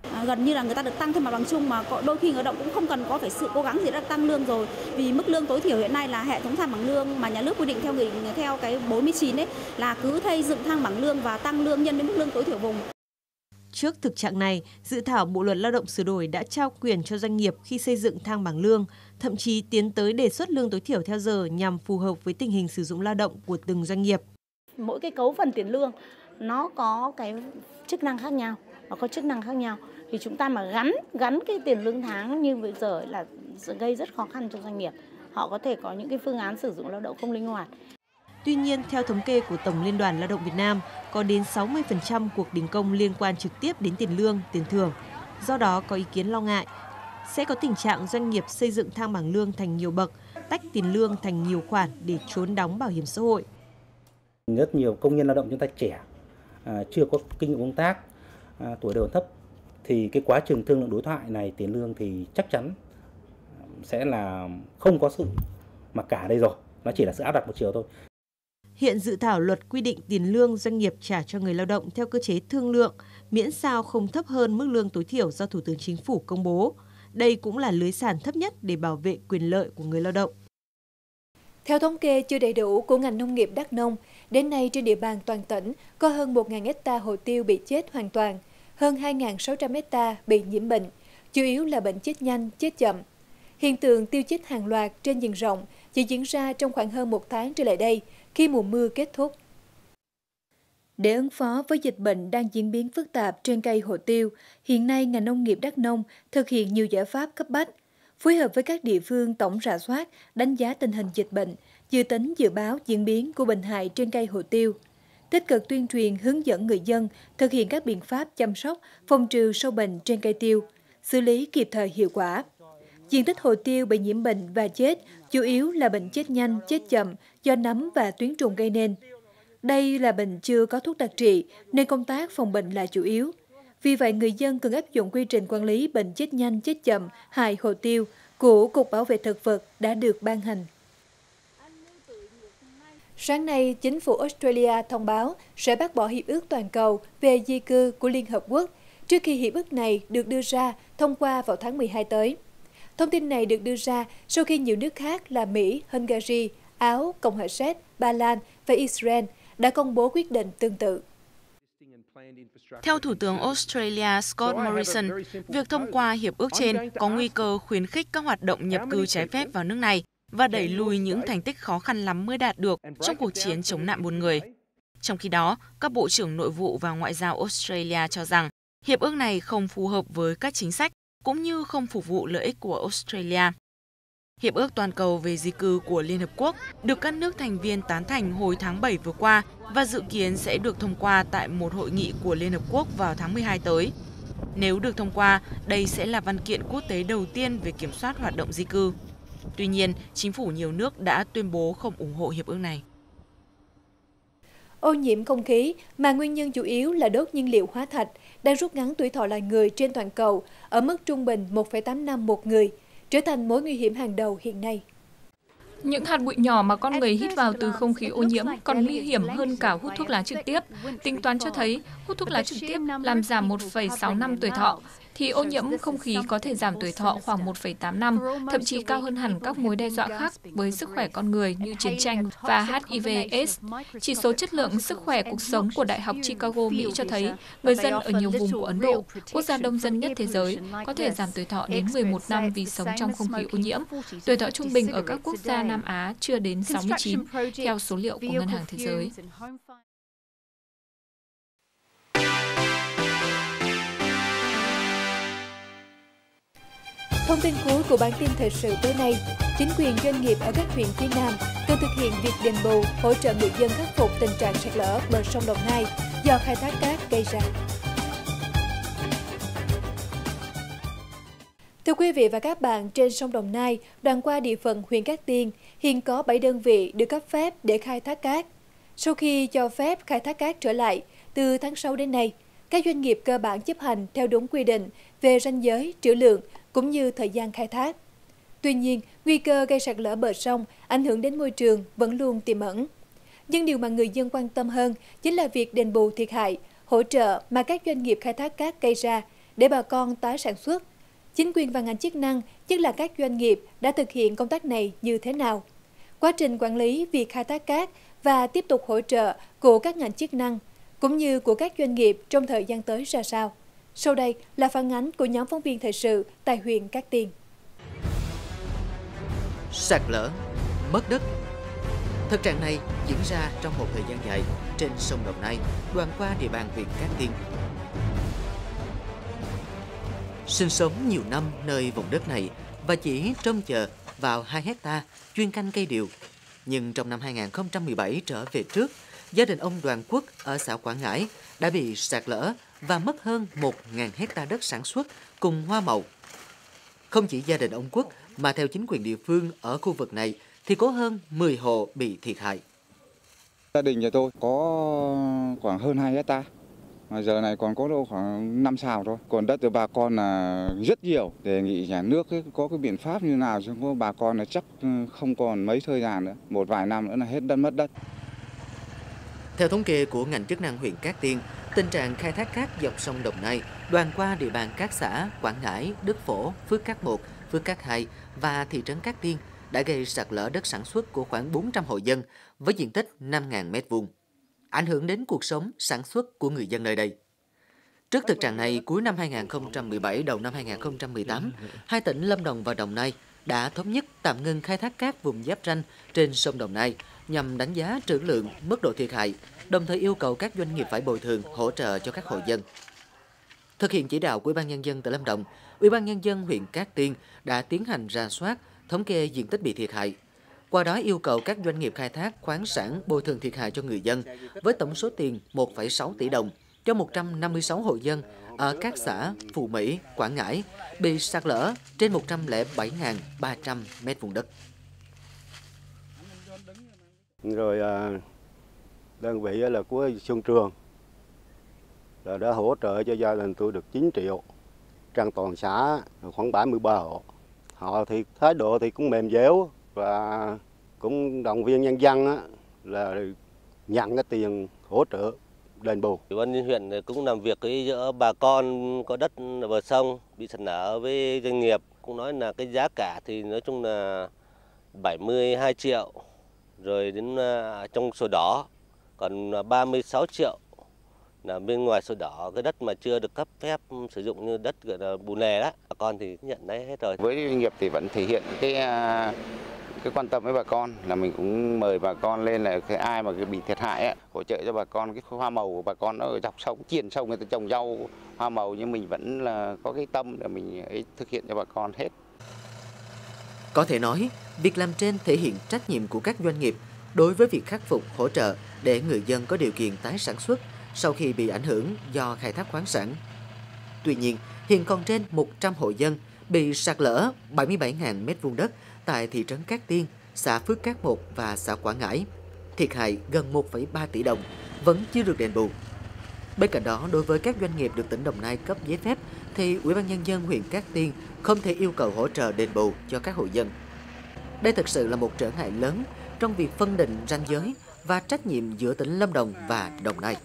À, gần như là người ta được tăng thêm mặt bằng chung, mà có, đôi khi người lao động cũng không cần có phải sự cố gắng gì đã tăng lương rồi, vì mức lương tối thiểu hiện nay là hệ thống thang bảng lương mà nhà nước quy định theo nghị định theo cái bốn mươi chín ấy là cứ xây dựng thang bảng lương và tăng lương nhân với mức lương tối thiểu vùng. Trước thực trạng này, dự thảo Bộ luật Lao động sửa đổi đã trao quyền cho doanh nghiệp khi xây dựng thang bảng lương, thậm chí tiến tới đề xuất lương tối thiểu theo giờ nhằm phù hợp với tình hình sử dụng lao động của từng doanh nghiệp. Mỗi cái cấu phần tiền lương nó có cái chức năng khác nhau, nó có chức năng khác nhau. Thì chúng ta mà gắn gắn cái tiền lương tháng như bây giờ là gây rất khó khăn cho doanh nghiệp. Họ có thể có những cái phương án sử dụng lao động không linh hoạt. Tuy nhiên, theo thống kê của Tổng Liên đoàn Lao động Việt Nam, có đến sáu mươi phần trăm cuộc đình công liên quan trực tiếp đến tiền lương, tiền thưởng. Do đó, có ý kiến lo ngại sẽ có tình trạng doanh nghiệp xây dựng thang bảng lương thành nhiều bậc, tách tiền lương thành nhiều khoản để trốn đóng bảo hiểm xã hội. Rất nhiều công nhân lao động chúng ta trẻ, à, chưa có kinh nghiệm công tác, à, tuổi đời thấp, thì cái quá trình thương lượng đối thoại này tiền lương thì chắc chắn sẽ là không có sự mặc cả đây rồi, nó chỉ là sự áp đặt một chiều thôi. Hiện dự thảo luật quy định tiền lương doanh nghiệp trả cho người lao động theo cơ chế thương lượng, miễn sao không thấp hơn mức lương tối thiểu do Thủ tướng Chính phủ công bố. Đây cũng là lưới sàn thấp nhất để bảo vệ quyền lợi của người lao động. Theo thống kê chưa đầy đủ của ngành nông nghiệp Đắk Nông, đến nay trên địa bàn toàn tỉnh có hơn một nghìn héc ta hồ tiêu bị chết hoàn toàn, hơn hai nghìn sáu trăm héc ta bị nhiễm bệnh, chủ yếu là bệnh chết nhanh, chết chậm. Hiện tượng tiêu chết hàng loạt trên diện rộng chỉ diễn ra trong khoảng hơn một tháng trở lại đây, khi mùa mưa kết thúc. Để ứng phó với dịch bệnh đang diễn biến phức tạp trên cây hồ tiêu, hiện nay ngành nông nghiệp Đắk Nông thực hiện nhiều giải pháp cấp bách, phối hợp với các địa phương tổng rà soát, đánh giá tình hình dịch bệnh, dự tính dự báo diễn biến của bệnh hại trên cây hồ tiêu, tích cực tuyên truyền hướng dẫn người dân thực hiện các biện pháp chăm sóc, phòng trừ sâu bệnh trên cây tiêu, xử lý kịp thời hiệu quả. Diện tích hồ tiêu bị nhiễm bệnh và chết chủ yếu là bệnh chết nhanh, chết chậm do nấm và tuyến trùng gây nên. Đây là bệnh chưa có thuốc đặc trị nên công tác phòng bệnh là chủ yếu. Vì vậy, người dân cần áp dụng quy trình quản lý bệnh chết nhanh, chết chậm, hại hồ tiêu của Cục Bảo vệ Thực vật đã được ban hành. Sáng nay, chính phủ Australia thông báo sẽ bác bỏ hiệp ước toàn cầu về di cư của Liên Hợp Quốc trước khi hiệp ước này được đưa ra thông qua vào tháng mười hai tới. Thông tin này được đưa ra sau khi nhiều nước khác là Mỹ, Hungary, Áo, Cộng hòa Séc, Ba Lan và Israel đã công bố quyết định tương tự. Theo Thủ tướng Australia Scott Morrison, việc thông qua hiệp ước trên có nguy cơ khuyến khích các hoạt động nhập cư trái phép vào nước này và đẩy lùi những thành tích khó khăn lắm mới đạt được trong cuộc chiến chống nạn buôn người. Trong khi đó, các bộ trưởng nội vụ và ngoại giao Australia cho rằng hiệp ước này không phù hợp với các chính sách cũng như không phục vụ lợi ích của Australia. Hiệp ước toàn cầu về di cư của Liên Hợp Quốc được các nước thành viên tán thành hồi tháng bảy vừa qua và dự kiến sẽ được thông qua tại một hội nghị của Liên Hợp Quốc vào tháng mười hai tới. Nếu được thông qua, đây sẽ là văn kiện quốc tế đầu tiên về kiểm soát hoạt động di cư. Tuy nhiên, chính phủ nhiều nước đã tuyên bố không ủng hộ hiệp ước này. Ô nhiễm không khí mà nguyên nhân chủ yếu là đốt nhiên liệu hóa thạch đang rút ngắn tuổi thọ loài người trên toàn cầu ở mức trung bình một phẩy tám năm một người, trở thành mối nguy hiểm hàng đầu hiện nay. Những hạt bụi nhỏ mà con người hít vào từ không khí ô nhiễm còn nguy hiểm hơn cả hút thuốc lá trực tiếp. Tính toán cho thấy hút thuốc lá trực tiếp làm giảm một phẩy sáu năm tuổi thọ, thì ô nhiễm không khí có thể giảm tuổi thọ khoảng một phẩy tám năm, thậm chí cao hơn hẳn các mối đe dọa khác với sức khỏe con người như chiến tranh và H I V AIDS. Chỉ số chất lượng sức khỏe cuộc sống của Đại học Chicago, Mỹ cho thấy người dân ở nhiều vùng của Ấn Độ, quốc gia đông dân nhất thế giới, có thể giảm tuổi thọ đến mười một năm vì sống trong không khí ô nhiễm. Tuổi thọ trung bình ở các quốc gia Nam Á chưa đến sáu mươi chín, theo số liệu của Ngân hàng Thế giới. Thông tin cuối của bản tin thời sự tối nay, chính quyền doanh nghiệp ở các huyện phía Nam cần thực hiện việc đền bù, hỗ trợ người dân khắc phục tình trạng sạt lở bờ sông Đồng Nai do khai thác cát gây ra. Thưa quý vị và các bạn, trên sông Đồng Nai, đoạn qua địa phận huyện Cát Tiên, hiện có bảy đơn vị được cấp phép để khai thác cát. Sau khi cho phép khai thác cát trở lại, từ tháng sáu đến nay, các doanh nghiệp cơ bản chấp hành theo đúng quy định về ranh giới, trữ lượng cũng như thời gian khai thác. Tuy nhiên, nguy cơ gây sạt lở bờ sông, ảnh hưởng đến môi trường vẫn luôn tiềm ẩn. Nhưng điều mà người dân quan tâm hơn chính là việc đền bù thiệt hại, hỗ trợ mà các doanh nghiệp khai thác cát gây ra để bà con tái sản xuất. Chính quyền và ngành chức năng, nhất là các doanh nghiệp đã thực hiện công tác này như thế nào? Quá trình quản lý việc khai thác cát và tiếp tục hỗ trợ của các ngành chức năng, cũng như của các doanh nghiệp trong thời gian tới ra sao? Sau đây là phản ánh của nhóm phóng viên thời sự tại huyện Cát Tiên. Sạt lở, mất đất. Thực trạng này diễn ra trong một thời gian dài trên sông Đồng Nai, đoạn qua địa bàn huyện Cát Tiên. Sinh sống nhiều năm nơi vùng đất này và chỉ trông chờ vào hai hecta chuyên canh cây điều. Nhưng trong năm hai nghìn không trăm mười bảy trở về trước, gia đình ông Đoàn Quốc ở xã Quảng Ngãi đã bị sạt lở và mất hơn một nghìn hecta đất sản xuất cùng hoa màu. Không chỉ gia đình ông Quốc mà theo chính quyền địa phương ở khu vực này thì có hơn mười hộ bị thiệt hại. Gia đình nhà tôi có khoảng hơn hai hecta. Mà giờ này còn có đâu khoảng năm sào thôi. Còn đất của bà con là rất nhiều. Đề nghị nhà nước có cái biện pháp như nào cho bà con là chắc không còn mấy thời gian nữa. Một vài năm nữa là hết đất mất đất. Theo thống kê của ngành chức năng huyện Cát Tiên, tình trạng khai thác cát dọc sông Đồng Nai đoạn qua địa bàn các xã Quảng Ngãi, Đức Phổ, Phước Cát một, Phước Cát hai và thị trấn Cát Tiên đã gây sạt lở đất sản xuất của khoảng bốn trăm hộ dân với diện tích năm nghìn mét vuông, ảnh hưởng đến cuộc sống sản xuất của người dân nơi đây. Trước thực trạng này, cuối năm hai nghìn không trăm mười bảy, đầu năm hai nghìn không trăm mười tám, hai tỉnh Lâm Đồng và Đồng Nai đã thống nhất tạm ngưng khai thác cát vùng giáp ranh trên sông Đồng Nai nhằm đánh giá trữ lượng, mức độ thiệt hại, đồng thời yêu cầu các doanh nghiệp phải bồi thường, hỗ trợ cho các hộ dân. Thực hiện chỉ đạo của Ủy ban Nhân dân tỉnh Lâm Đồng, Ủy ban Nhân dân huyện Cát Tiên đã tiến hành rà soát, thống kê diện tích bị thiệt hại. Qua đó yêu cầu các doanh nghiệp khai thác khoáng sản bồi thường thiệt hại cho người dân với tổng số tiền một phẩy sáu tỷ đồng cho một trăm năm mươi sáu hộ dân ở các xã Phú Mỹ, Quảng Ngãi bị sạt lở trên một trăm lẻ bảy nghìn ba trăm mét vuông đất. Rồi đơn vị là của Xuân Trường là đã hỗ trợ cho gia đình tôi được chín triệu, trong toàn xã khoảng bảy mươi ba hộ. Họ thì thái độ thì cũng mềm dẻo và cũng động viên nhân dân á, là nhận cái tiền hỗ trợ đền bù. Ủy ban nhân huyện cũng làm việc với giữa bà con có đất bờ sông bị sạt lở với doanh nghiệp, cũng nói là cái giá cả thì nói chung là bảy mươi hai triệu, rồi đến trong sổ đỏ còn ba mươi sáu triệu là bên ngoài sổ đỏ, cái đất mà chưa được cấp phép sử dụng như đất gọi là bù nề đó, bà con thì nhận đấy hết rồi. Với doanh nghiệp thì vẫn thể hiện cái cái quan tâm với bà con, là mình cũng mời bà con lên là cái ai mà bị thiệt hại ấy, hỗ trợ cho bà con cái hoa màu của bà con nó ở dọc sông, triền sông người ta trồng rau hoa màu, nhưng mình vẫn là có cái tâm để mình ấy thực hiện cho bà con hết. Có thể nói, việc làm trên thể hiện trách nhiệm của các doanh nghiệp đối với việc khắc phục, hỗ trợ để người dân có điều kiện tái sản xuất sau khi bị ảnh hưởng do khai thác khoáng sản. Tuy nhiên, hiện còn trên một trăm hộ dân bị sạt lở bảy mươi bảy nghìn mét vuông đất tại thị trấn Cát Tiên, xã Phước Cát một và xã Quảng Ngãi, thiệt hại gần một phẩy ba tỷ đồng, vẫn chưa được đền bù. Bên cạnh đó, đối với các doanh nghiệp được tỉnh Đồng Nai cấp giấy phép, thì Ủy ban Nhân dân huyện Cát Tiên không thể yêu cầu hỗ trợ đền bù cho các hộ dân. Đây thực sự là một trở ngại lớn trong việc phân định ranh giới và trách nhiệm giữa tỉnh Lâm Đồng và Đồng Nai.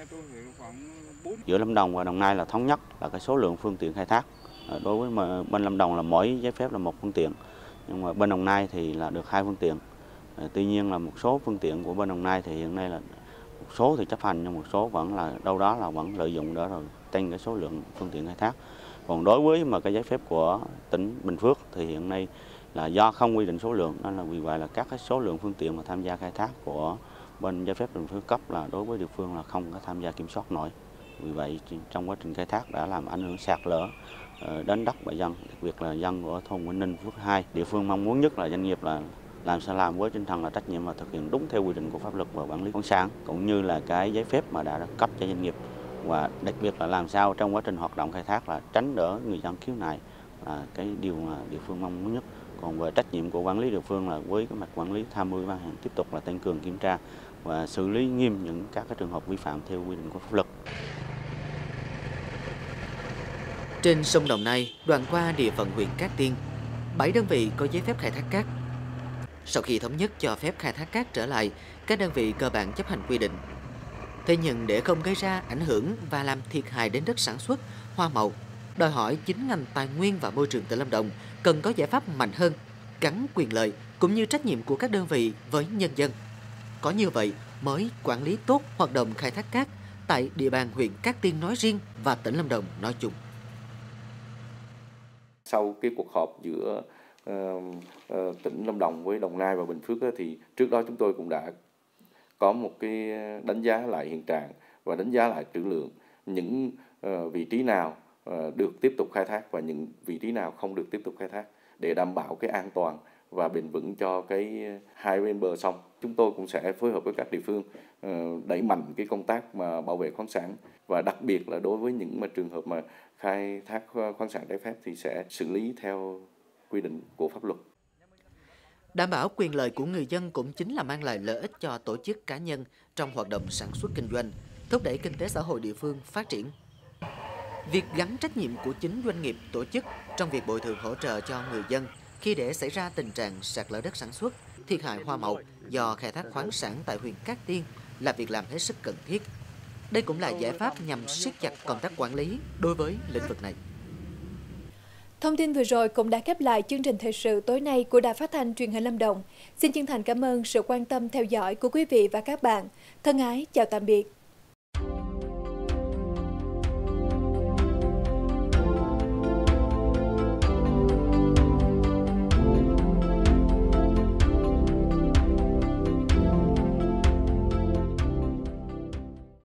Giữa Lâm Đồng và Đồng Nai là thống nhất là cái số lượng phương tiện khai thác. Đối với mà bên Lâm Đồng là mỗi giấy phép là một phương tiện, nhưng mà bên Đồng Nai thì là được hai phương tiện. Tuy nhiên là một số phương tiện của bên Đồng Nai thì hiện nay là một số thì chấp hành, nhưng một số vẫn là đâu đó là vẫn lợi dụng đó rồi tăng cái số lượng phương tiện khai thác. Còn đối với mà cái giấy phép của tỉnh Bình Phước thì hiện nay là do không quy định số lượng, nên là vì vậy là các cái số lượng phương tiện mà tham gia khai thác của bên giấy phép Bình Phước cấp là đối với địa phương là không có tham gia kiểm soát nổi. Vì vậy trong quá trình khai thác đã làm ảnh hưởng sạt lở đến đất bà dân, đặc biệt là dân của thôn Vĩnh Ninh, Phước hai. Địa phương mong muốn nhất là doanh nghiệp là làm sao làm với tinh thần là trách nhiệm và thực hiện đúng theo quy định của pháp luật và quản lý khoáng sản, cũng như là cái giấy phép mà đã cấp cho doanh nghiệp, và đặc biệt là làm sao trong quá trình hoạt động khai thác là tránh đỡ người dân khiếu nại, là cái điều mà địa phương mong muốn nhất. Còn về trách nhiệm của quản lý địa phương là với cái mặt quản lý tham mưu ban hành tiếp tục là tăng cường kiểm tra và xử lý nghiêm những các cái trường hợp vi phạm theo quy định của pháp luật. Trên sông Đồng Nai, đoạn qua địa phận huyện Cát Tiên, bảy đơn vị có giấy phép khai thác cát. Sau khi thống nhất cho phép khai thác cát trở lại, các đơn vị cơ bản chấp hành quy định. Thế nhưng để không gây ra ảnh hưởng và làm thiệt hại đến đất sản xuất, hoa màu, đòi hỏi chính ngành tài nguyên và môi trường tỉnh Lâm Đồng cần có giải pháp mạnh hơn, gắn quyền lợi cũng như trách nhiệm của các đơn vị với nhân dân. Có như vậy mới quản lý tốt hoạt động khai thác cát tại địa bàn huyện Cát Tiên nói riêng và tỉnh Lâm Đồng nói chung. Sau cái cuộc họp giữa uh, uh, tỉnh Lâm Đồng với Đồng Nai và Bình Phước đó, thì trước đó chúng tôi cũng đã có một cái đánh giá lại hiện trạng và đánh giá lại trữ lượng, những uh, vị trí nào uh, được tiếp tục khai thác và những vị trí nào không được tiếp tục khai thác để đảm bảo cái an toàn và bền vững cho cái hai bên bờ sông. Chúng tôi cũng sẽ phối hợp với các địa phương uh, đẩy mạnh cái công tác mà bảo vệ khoáng sản, và đặc biệt là đối với những mà trường hợp mà khai thác khoáng sản trái phép thì sẽ xử lý theo quy định của pháp luật. Đảm bảo quyền lợi của người dân cũng chính là mang lại lợi ích cho tổ chức cá nhân trong hoạt động sản xuất kinh doanh, thúc đẩy kinh tế xã hội địa phương phát triển. Việc gắn trách nhiệm của chính doanh nghiệp, tổ chức trong việc bồi thường hỗ trợ cho người dân khi để xảy ra tình trạng sạt lở đất sản xuất, thiệt hại hoa màu do khai thác khoáng sản tại huyện Cát Tiên là việc làm hết sức cần thiết. Đây cũng là giải pháp nhằm siết chặt công tác quản lý đối với lĩnh vực này. Thông tin vừa rồi cũng đã khép lại chương trình thời sự tối nay của Đài Phát thanh Truyền hình Lâm Đồng. Xin chân thành cảm ơn sự quan tâm theo dõi của quý vị và các bạn. Thân ái chào tạm biệt.